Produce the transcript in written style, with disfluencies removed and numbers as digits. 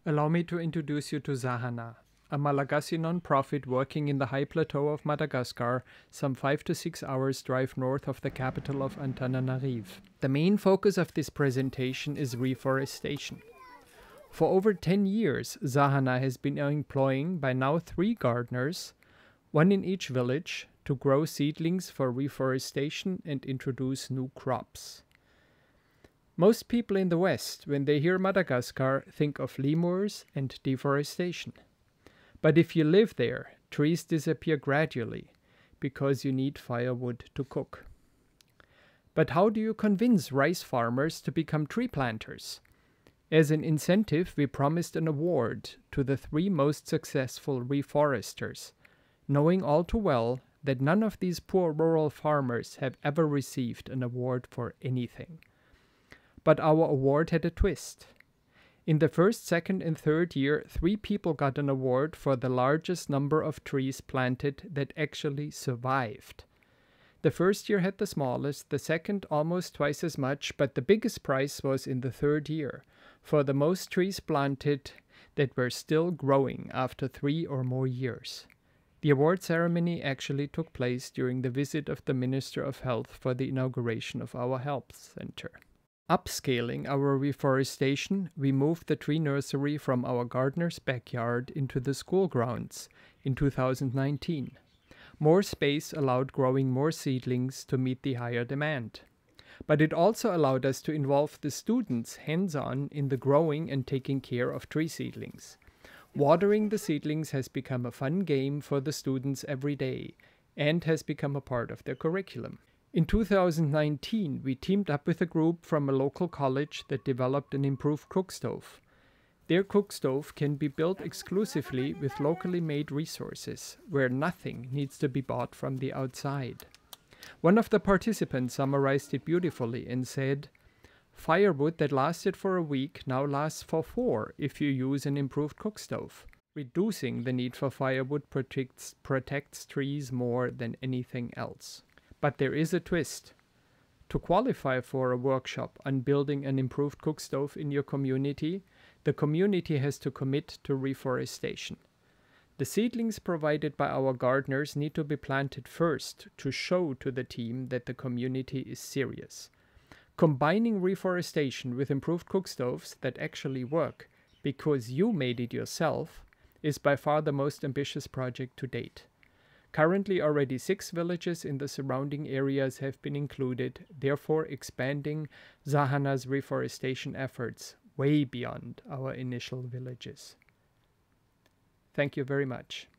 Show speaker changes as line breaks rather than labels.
Allow me to introduce you to Zahana, a Malagasy non-profit working in the high plateau of Madagascar, some 5 to 6 hours drive north of the capital of Antananarivo. The main focus of this presentation is reforestation. For over 10 years, Zahana has been employing by now 3 gardeners, one in each village, to grow seedlings for reforestation and introduce new crops. Most people in the West, when they hear Madagascar, think of lemurs and deforestation. But if you live there, trees disappear gradually because you need firewood to cook. But how do you convince rice farmers to become tree planters? As an incentive, we promised an award to the 3 most successful reforesters, knowing all too well that none of these poor rural farmers have ever received an award for anything. But our award had a twist. In the first, second, and third year, 3 people got an award for the largest number of trees planted that actually survived. The first year had the smallest, the second almost twice as much, but the biggest prize was in the third year, for the most trees planted that were still growing after 3 or more years. The award ceremony actually took place during the visit of the Minister of Health for the inauguration of our health center. Upscaling our reforestation, we moved the tree nursery from our gardener's backyard into the school grounds in 2019. More space allowed growing more seedlings to meet the higher demand. But it also allowed us to involve the students hands-on in the growing and taking care of tree seedlings. Watering the seedlings has become a fun game for the students every day and has become a part of their curriculum. In 2019, we teamed up with a group from a local college that developed an improved cook stove. Their cook stove can be built exclusively with locally made resources, where nothing needs to be bought from the outside. One of the participants summarized it beautifully and said, "Firewood that lasted for a week now lasts for 4 if you use an improved cook stove." Reducing the need for firewood protects trees more than anything else. But there is a twist. To qualify for a workshop on building an improved cook stove in your community, the community has to commit to reforestation. The seedlings provided by our gardeners need to be planted first to show to the team that the community is serious. Combining reforestation with improved cook stoves that actually work because you made it yourself is by far the most ambitious project to date. Currently, already 6 villages in the surrounding areas have been included, therefore expanding Zahana's reforestation efforts way beyond our initial villages. Thank you very much.